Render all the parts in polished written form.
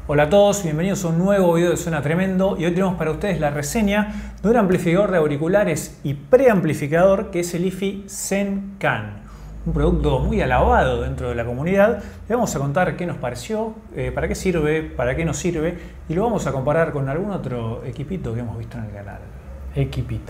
Hola a todos, bienvenidos a un nuevo video de Suena Tremendo y hoy tenemos para ustedes la reseña de un amplificador de auriculares y preamplificador que es el IFI Zen-Can, un producto muy alabado dentro de la comunidad. Le vamos a contar qué nos pareció, para qué sirve, para qué nos sirve y lo vamos a comparar con algún otro equipito que hemos visto en el canal. Equipito.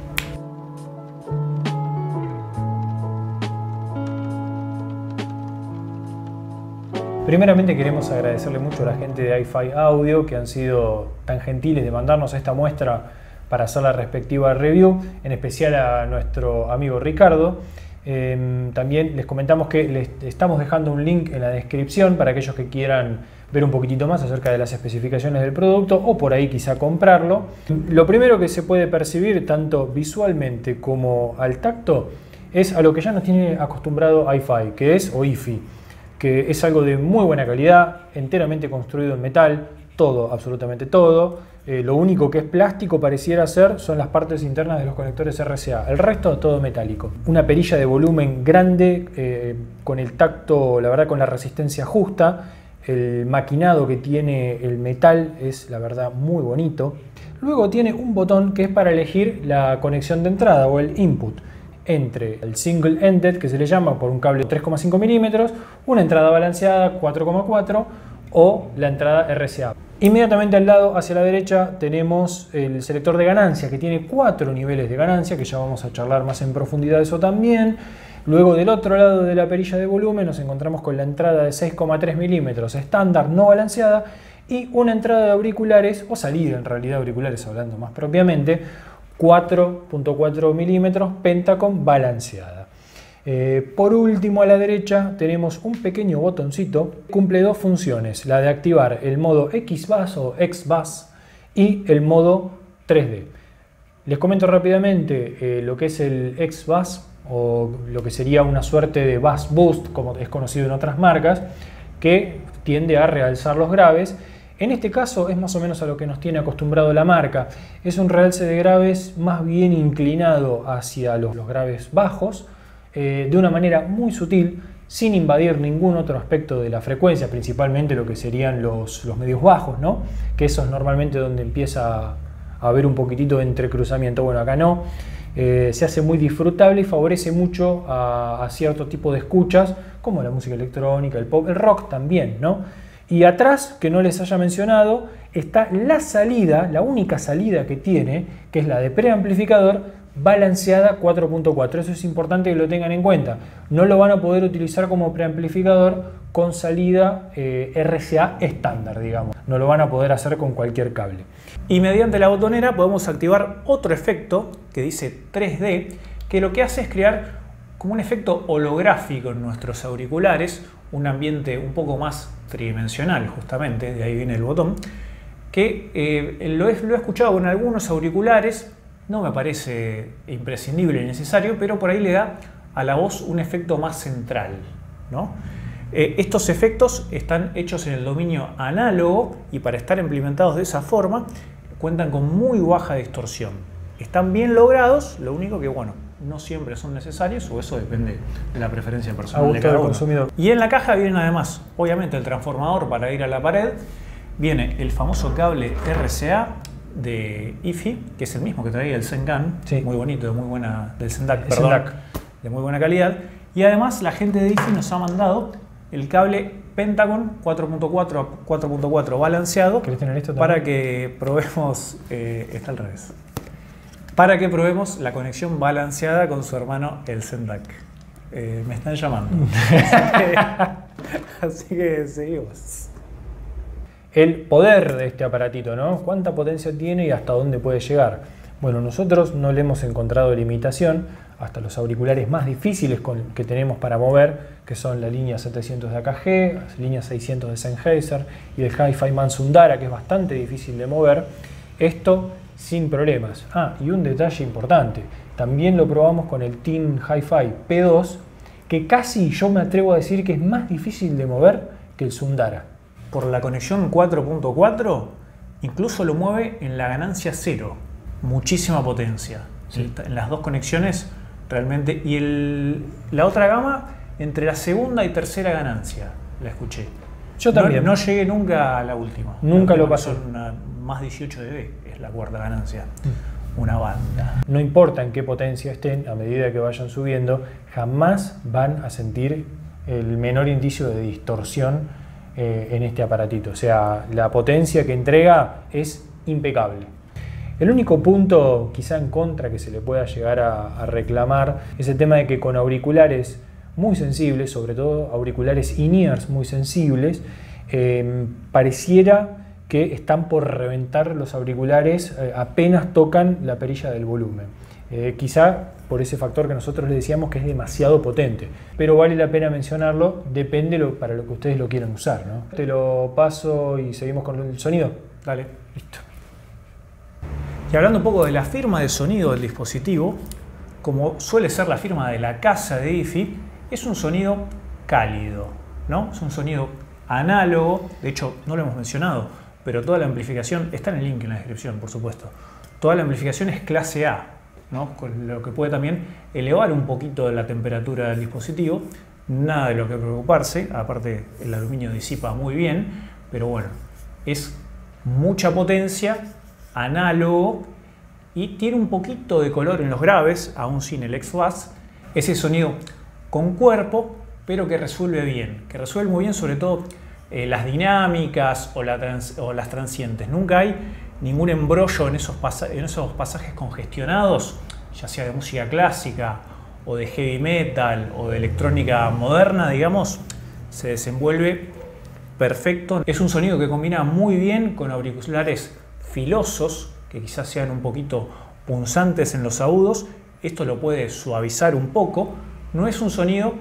Primeramente queremos agradecerle mucho a la gente de iFi Audio que han sido tan gentiles de mandarnos esta muestra para hacer la respectiva review, en especial a nuestro amigo Ricardo. También les comentamos que les estamos dejando un link en la descripción para aquellos que quieran ver un poquitito más acerca de las especificaciones del producto o por ahí quizá comprarlo. Lo primero que se puede percibir tanto visualmente como al tacto es a lo que ya nos tiene acostumbrado iFi, que es o IFI, que es algo de muy buena calidad, enteramente construido en metal, todo, absolutamente todo. Lo único que es plástico pareciera ser son las partes internas de los conectores RCA, el resto todo metálico. Una perilla de volumen grande, con el tacto, la verdad, con la resistencia justa. El maquinado que tiene el metal es, la verdad, muy bonito. Luego tiene un botón que es para elegir la conexión de entrada o el input entre el single ended, que se le llama por un cable de 3,5 milímetros, una entrada balanceada 4,4 o la entrada RCA. Inmediatamente al lado, hacia la derecha, tenemos el selector de ganancia, que tiene 4 niveles de ganancia, que ya vamos a charlar más en profundidad de eso también. Luego, del otro lado de la perilla de volumen, nos encontramos con la entrada de 6,3 milímetros estándar, no balanceada, y una entrada de auriculares, o salida en realidad de auriculares, hablando más propiamente, 4,4 milímetros Pentacon balanceada. Por último, a la derecha tenemos un pequeño botoncito que cumple dos funciones: la de activar el modo X-Bass o X-Bass y el modo 3D. Les comento rápidamente lo que es el X-Bass, o lo que sería una suerte de Bass Boost, como es conocido en otras marcas, que tiende a realzar los graves. En este caso es más o menos a lo que nos tiene acostumbrado la marca. Es un realce de graves más bien inclinado hacia los graves bajos, de una manera muy sutil, sin invadir ningún otro aspecto de la frecuencia, principalmente lo que serían los medios bajos, ¿no? Que eso es normalmente donde empieza a haber un poquitito de entrecruzamiento. Bueno, acá no. Se hace muy disfrutable y favorece mucho a cierto tipo de escuchas, como la música electrónica, el pop, el rock también, ¿no? Y atrás, que no les haya mencionado, está la salida, la única salida que tiene, que es la de preamplificador balanceada 4.4. Eso es importante que lo tengan en cuenta. No lo van a poder utilizar como preamplificador con salida RCA estándar, digamos. No lo van a poder hacer con cualquier cable. Y mediante la botonera podemos activar otro efecto que dice 3D, que lo que hace es crear como un efecto holográfico en nuestros auriculares, un ambiente un poco más tridimensional, justamente, de ahí viene el botón, que lo he escuchado con algunos auriculares, no me parece imprescindible y necesario, pero por ahí le da a la voz un efecto más central, ¿no? Estos efectos están hechos en el dominio análogo y para estar implementados de esa forma cuentan con muy baja distorsión. Están bien logrados, lo único que, bueno, no siempre son necesarios, o eso depende de la preferencia personal de cada uno. Consumidor. Y en la caja viene además, obviamente, el transformador para ir a la pared, viene el famoso cable RCA de IFI, que es el mismo que traía el Zen-Can, sí, muy bonito, de muy buena, del Zen-Dac, perdón, de muy buena calidad. Y además la gente de IFI nos ha mandado el cable Pentacon 4.4 a 4.4 balanceado para que probemos, está al revés, para que probemos la conexión balanceada con su hermano el Zen-Dac. Me están llamando. Así que seguimos. El poder de este aparatito, ¿no? ¿Cuánta potencia tiene y hasta dónde puede llegar? Bueno, nosotros no le hemos encontrado limitación hasta los auriculares más difíciles que tenemos para mover, que son la línea 700 de AKG, la línea 600 de Sennheiser y el Hi-Fi Mansundara, que es bastante difícil de mover. Esto sin problemas. Y un detalle importante, también lo probamos con el Team Hi-Fi P2, que casi yo me atrevo a decir que es más difícil de mover que el Sundara. Por la conexión 4.4, incluso lo mueve en la ganancia 0, muchísima potencia. Sí. En las dos conexiones realmente, y la otra gama entre la segunda y tercera ganancia la escuché. Yo también. No llegué nunca a la última. Nunca lo pasó. pasé. Son más 18 dB, es la cuarta ganancia. Una banda. No importa en qué potencia estén, a medida que vayan subiendo, jamás van a sentir el menor indicio de distorsión en este aparatito. O sea, la potencia que entrega es impecable. El único punto quizá en contra que se le pueda llegar a reclamar es el tema de que con auriculares muy sensibles, sobre todo auriculares in-ears muy sensibles, pareciera que están por reventar los auriculares apenas tocan la perilla del volumen. Quizá por ese factor que nosotros le decíamos que es demasiado potente, pero vale la pena mencionarlo, depende para lo que ustedes lo quieran usar, ¿no? Te lo paso y seguimos con el sonido. Dale, listo. Y hablando un poco de la firma de sonido del dispositivo, como suele ser la firma de la casa de IFI, es un sonido cálido, ¿no? Es un sonido análogo, de hecho no lo hemos mencionado, pero toda la amplificación, está en el link en la descripción, por supuesto, toda la amplificación es clase A, ¿no? Con lo que puede también elevar un poquito la temperatura del dispositivo, nada de lo que preocuparse, aparte el aluminio disipa muy bien, pero bueno, es mucha potencia, análogo y tiene un poquito de color en los graves, aún sin el X-Bass, ese sonido con cuerpo, pero que resuelve bien, que resuelve muy bien sobre todo las dinámicas o las transientes. Nunca hay ningún embrollo en esos pasajes congestionados, ya sea de música clásica o de heavy metal o de electrónica moderna, digamos, se desenvuelve perfecto. Es un sonido que combina muy bien con auriculares filosos, que quizás sean un poquito punzantes en los agudos. Esto lo puede suavizar un poco. No es un sonido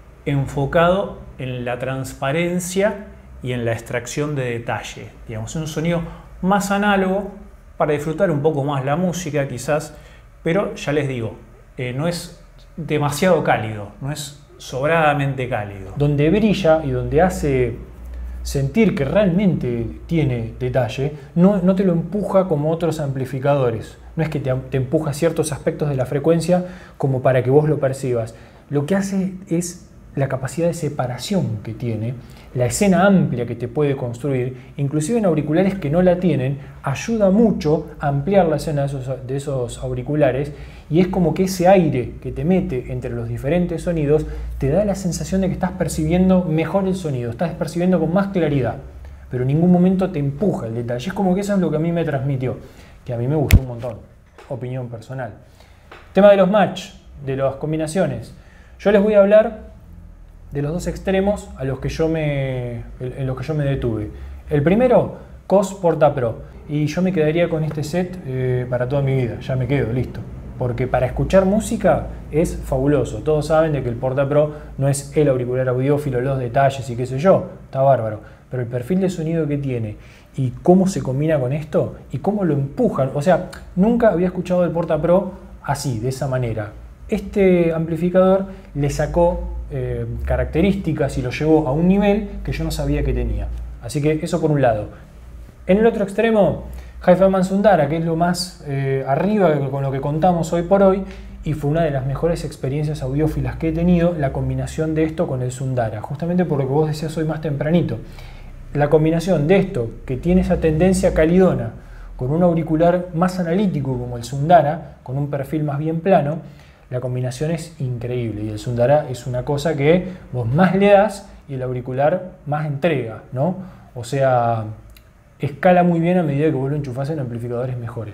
enfocado en la transparencia y en la extracción de detalle. Digamos, es un sonido más análogo para disfrutar un poco más la música quizás, pero ya les digo, no es demasiado cálido, no es sobradamente cálido. Donde brilla y donde hace sentir que realmente tiene detalle, no te lo empuja como otros amplificadores. No es que te empuja ciertos aspectos de la frecuencia como para que vos lo percibas. Lo que hace es la capacidad de separación que tiene, la escena amplia que te puede construir, inclusive en auriculares que no la tienen, ayuda mucho a ampliar la escena de esos auriculares, y es como que ese aire que te mete entre los diferentes sonidos te da la sensación de que estás percibiendo mejor el sonido, estás percibiendo con más claridad, pero en ningún momento te empuja el detalle. Es como que eso es lo que a mí me transmitió, que a mí me gustó un montón, opinión personal. Tema de los match, de las combinaciones. Yo les voy a hablar de los dos extremos en los que yo me detuve. El primero, COS Porta Pro, y yo me quedaría con este set para toda mi vida, ya me quedo, listo. Porque para escuchar música es fabuloso. Todos saben de que el Porta Pro no es el auricular audiófilo, los detalles y qué sé yo, está bárbaro. Pero el perfil de sonido que tiene y cómo se combina con esto y cómo lo empujan, o sea, nunca había escuchado el Porta Pro así, de esa manera. Este amplificador le sacó características y lo llevó a un nivel que yo no sabía que tenía. Así que eso por un lado. En el otro extremo, Hi-Fi Sundara, que es lo más arriba con lo que contamos hoy por hoy, y fue una de las mejores experiencias audiófilas que he tenido, la combinación de esto con el Sundara, justamente por lo que vos decías hoy más tempranito. La combinación de esto, que tiene esa tendencia calidona, con un auricular más analítico como el Sundara, con un perfil más bien plano, la combinación es increíble, y el Sundara es una cosa que vos más le das y el auricular más entrega, ¿no? O sea, escala muy bien a medida que vos lo enchufás en amplificadores mejores.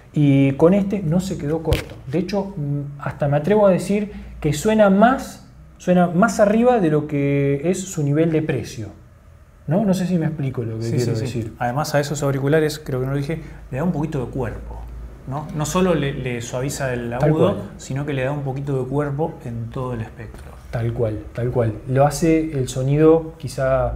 Y con este no se quedó corto. De hecho, hasta me atrevo a decir que suena más arriba de lo que es su nivel de precio. No sé si me explico lo que quiero decir. Además, a esos auriculares, creo que no lo dije, le da un poquito de cuerpo. No solo le suaviza el agudo, sino que le da un poquito de cuerpo en todo el espectro. Tal cual. Lo hace el sonido quizá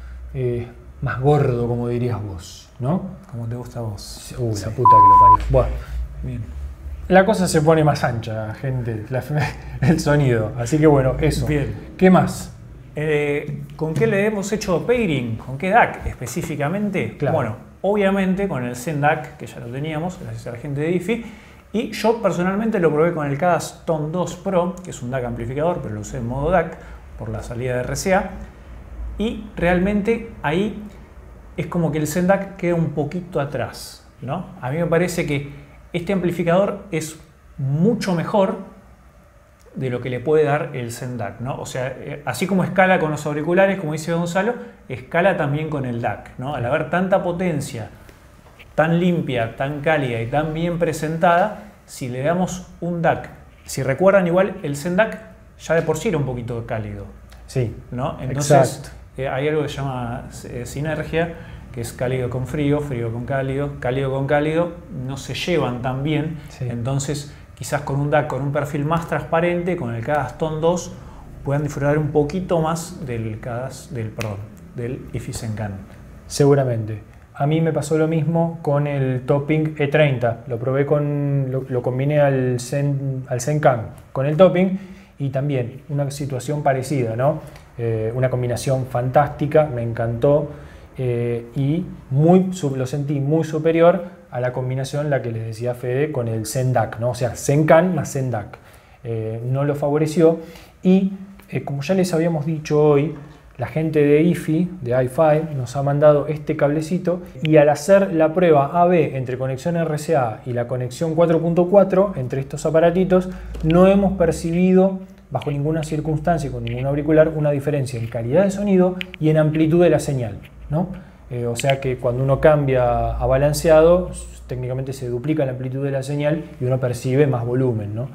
más gordo, como dirías vos, ¿no? Como te gusta a vos. La puta que lo parió. Bueno, bien. La cosa se pone más ancha, gente, el sonido. Así que bueno, eso. Bien. ¿Qué más? ¿Con qué le hemos hecho pairing? ¿Con qué DAC específicamente? Claro. Bueno, obviamente con el Zen DAC, que ya lo teníamos, gracias a la gente de IFI, y yo personalmente lo probé con el Kadas Tone 2 Pro, que es un DAC amplificador, pero lo usé en modo DAC por la salida de RCA, y realmente ahí es como que el Zen DAC queda un poquito atrás, ¿no? A mí me parece que este amplificador es mucho mejor de lo que le puede dar el Zen DAC, ¿no? O sea, así como escala con los auriculares, como dice Gonzalo, escala también con el DAC, ¿no? Al haber tanta potencia, tan limpia, tan cálida y tan bien presentada, si le damos un DAC, si recuerdan igual, el Zen DAC ya de por sí era un poquito cálido. Sí, ¿no? Entonces hay algo que se llama sinergia, que es cálido con frío, frío con cálido no se llevan tan bien. Sí. Entonces quizás con un DAC con un perfil más transparente, con el Kadaston 2, puedan disfrutar un poquito más del IFI Zencan. Seguramente. A mí me pasó lo mismo con el Topping E30. Lo probé lo combiné al Zencan con el Topping y también una situación parecida, ¿no? Una combinación fantástica, me encantó y lo sentí muy superior a la combinación, la que les decía Fede, con el Zen DAC, ¿no? O sea, Zencan más Zen DAC. No lo favoreció y como ya les habíamos dicho hoy, la gente de IFI, de i5, nos ha mandado este cablecito y al hacer la prueba AB entre conexión RCA y la conexión 4.4 entre estos aparatitos, no hemos percibido bajo ninguna circunstancia y con ningún auricular una diferencia en calidad de sonido y en amplitud de la señal, ¿no? O sea que cuando uno cambia a balanceado, técnicamente se duplica la amplitud de la señal y uno percibe más volumen, ¿no?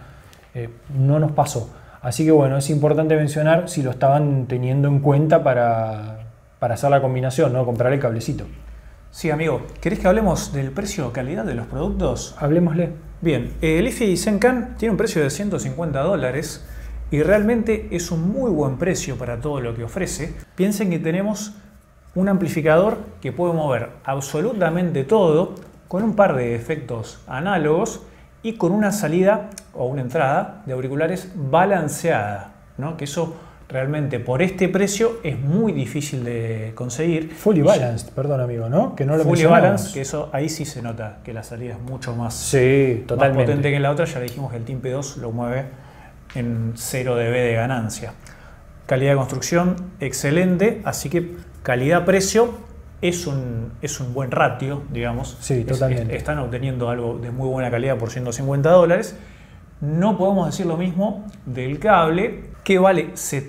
No nos pasó. Así que bueno, es importante mencionar si lo estaban teniendo en cuenta para hacer la combinación, ¿no? Comprar el cablecito. Sí, amigo. ¿Querés que hablemos del precio o calidad de los productos? Hablemosle. Bien, el IFI Zencan tiene un precio de $150 y realmente es un muy buen precio para todo lo que ofrece. Piensen que tenemos un amplificador que puede mover absolutamente todo con un par de efectos análogos y con una salida o una entrada de auriculares balanceada, ¿no? Que eso realmente por este precio es muy difícil de conseguir. Fully balanced, perdón amigo, ¿no? Que no lo Fully balanced, que eso ahí sí se nota que la salida es mucho más, sí, totalmente, más potente que la otra. Ya le dijimos que el Team P2 lo mueve en 0 dB de ganancia. Calidad de construcción excelente, así que calidad-precio es un buen ratio, digamos. Sí, totalmente. Están obteniendo algo de muy buena calidad por $150. No podemos decir lo mismo del cable, que vale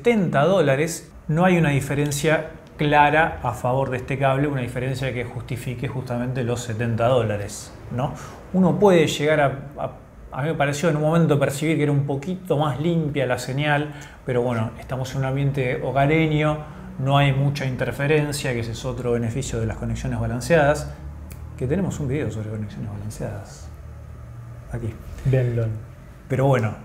$70. No hay una diferencia clara a favor de este cable, una diferencia que justifique justamente los $70, ¿no? Uno puede llegar a mí me pareció en un momento percibir que era un poquito más limpia la señal, pero bueno, estamos en un ambiente hogareño, no hay mucha interferencia, que ese es otro beneficio de las conexiones balanceadas, que tenemos un video sobre conexiones balanceadas aquí. Véanlo. Pero bueno,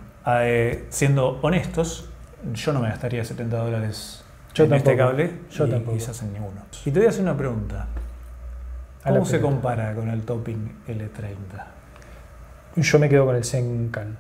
siendo honestos, yo no me gastaría $70 en este cable, y quizás en ninguno. Y te voy a hacer una pregunta. ¿Cómo se compara con el Topping L30? Yo me quedo con el Zencan.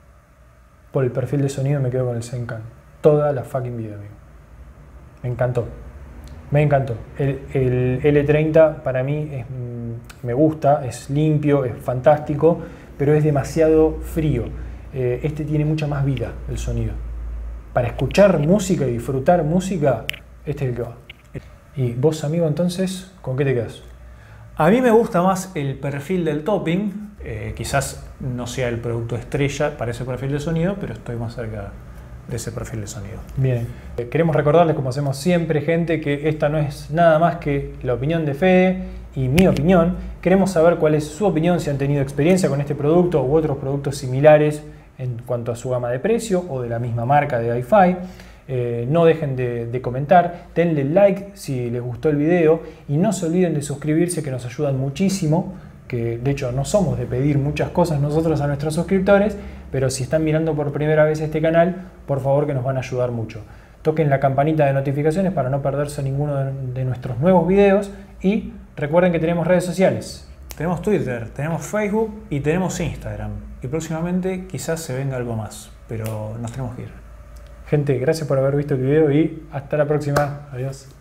Por el perfil de sonido me quedo con el Zencan. Toda la fucking vida, amigo. Me encantó. Me encantó. El L30 para mí me gusta, es limpio, es fantástico, pero es demasiado frío. Este tiene mucha más vida, el sonido. Para escuchar música y disfrutar música, este es el que va. ¿Y vos, amigo, entonces, con qué te quedas? A mí me gusta más el perfil del Topping. Quizás no sea el producto estrella para ese perfil de sonido, pero estoy más cerca de ese perfil de sonido. Bien, queremos recordarles, como hacemos siempre, gente, que esta no es nada más que la opinión de Fede y mi opinión. Queremos saber cuál es su opinión, si han tenido experiencia con este producto u otros productos similares en cuanto a su gama de precio o de la misma marca de i5. No dejen de comentar, denle like si les gustó el video y no se olviden de suscribirse, que nos ayudan muchísimo, que de hecho no somos de pedir muchas cosas nosotros a nuestros suscriptores, pero si están mirando por primera vez este canal, por favor, que nos van a ayudar mucho. Toquen la campanita de notificaciones para no perderse ninguno de nuestros nuevos videos y recuerden que tenemos redes sociales. Tenemos Twitter, tenemos Facebook y tenemos Instagram. Y próximamente quizás se venga algo más, pero nos tenemos que ir. Gente, gracias por haber visto el video y hasta la próxima. Adiós.